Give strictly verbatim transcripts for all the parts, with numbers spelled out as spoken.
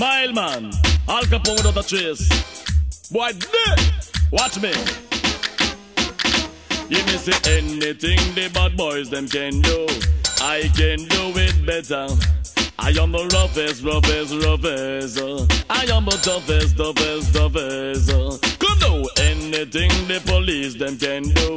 Smile man, Al Capone without a trace. Boy, watch me. You me say anything the bad boys them can do, I can do it better. I am the roughest, roughest, roughest. uh. I am the toughest, toughest, toughest. uh. Come do anything the police them can do,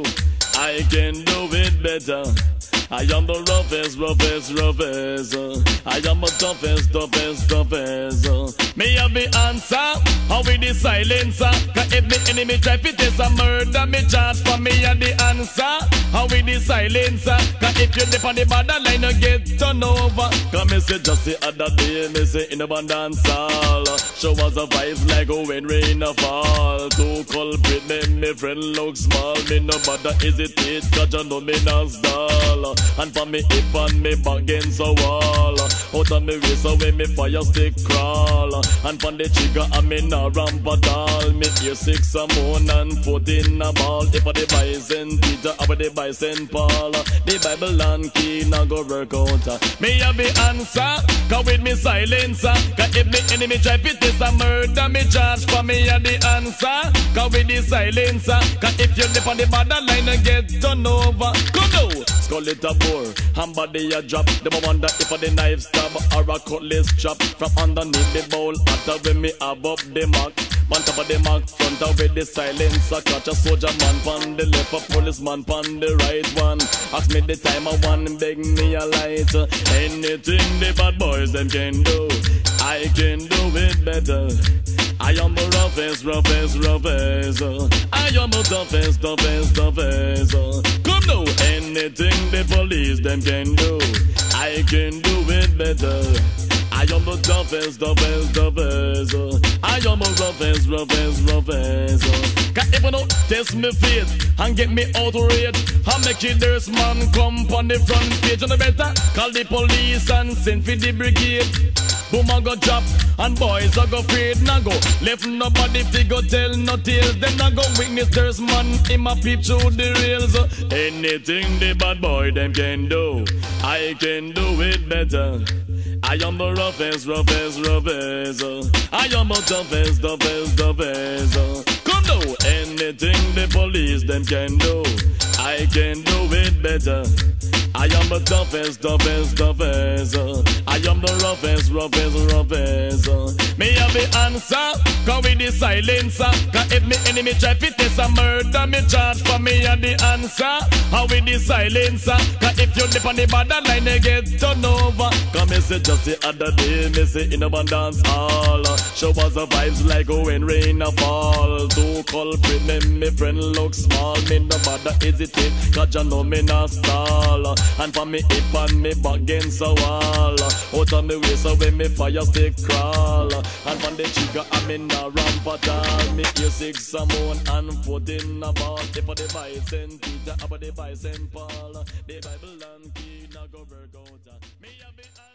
I can do it better. I am the roughest, roughest, roughest. uh. I am the toughest, toughest, toughest. uh. Me have the answer, how with the silencer. Cause if the enemy try to test a murder, me charge for me and the answer, how with the silencer. Cause if you dip on the borderline, you get turned over. Cause me say just the other day, me say in a band dance hall, show us a vibes like when rain a fall. Two culprit, me, me friend look small. Me no bother hesitate, cause you know me not stall. And for me hip and me back against a wall. Out of me waist away me fire stick crawl. And from the trigger I me no ramp at all. Me ear six a moon and foot in a ball. If I the bison Peter, I the bison Paul. The Bible and key now go work out. Me have the answer, cause with me silencer. Cause if me enemy try to test a murder, me charge for me have the answer, cause with the silencer. Cause if you dip on the borderline and get turned over. Come now, skull it a bore, and body a drop. Them a wonder if a the knife stab or a cutlass chop. From underneath the bowl, after when me have up the mark. On top of the mark, front of with the silencer. Catch a soldier man pon the left, a policeman pon the right one. Ask me the time I want, beg me a light. Anything the bad boys them can do, I can do it better. I am the roughest, roughest, roughest. I am the toughest, toughest, toughest. Come now, anything the police them can do, I can do it better. I am the toughest, toughest, toughest. I am the roughest, roughest, roughest. Cause if you don't test me faith and get me outraged, I make it Dirtsman come on the front page. And the better call the police and send for the brigade. Boom a go drop and boys a go afraid. Now go left nobody fi go tell no tales. Then I go witness Dirtsman him a peep through the rails. Anything the bad boy them can do, I can do it better. I am the roughest, roughest, roughest. I am the toughest, toughest, toughest. Come now, anything the police them can do, I can do it better. I am the toughest, toughest, toughest. I am the roughest, roughest, roughest. Me have the answer, cause with the silencer. Cause if me enemy try to test a murder, me charge for me have the answer, how with the silencer. Cause if you dip on the borderline, you get turned over. Cause me say just the other day, me say in a band dance hall, show us the vibes like when rain a fall. Two culprit, me, me friend look small. Me no bother hesitate, cause you know me not stall. And for me hip and me back against a wall. Out of me waist away me fire stick crawl. And from the trigger I'm in a ramp at all. Me ear six a moon and foot in a ball. If I the bison Peter, I the bison Paul. The Bible and key now go work out. Me a be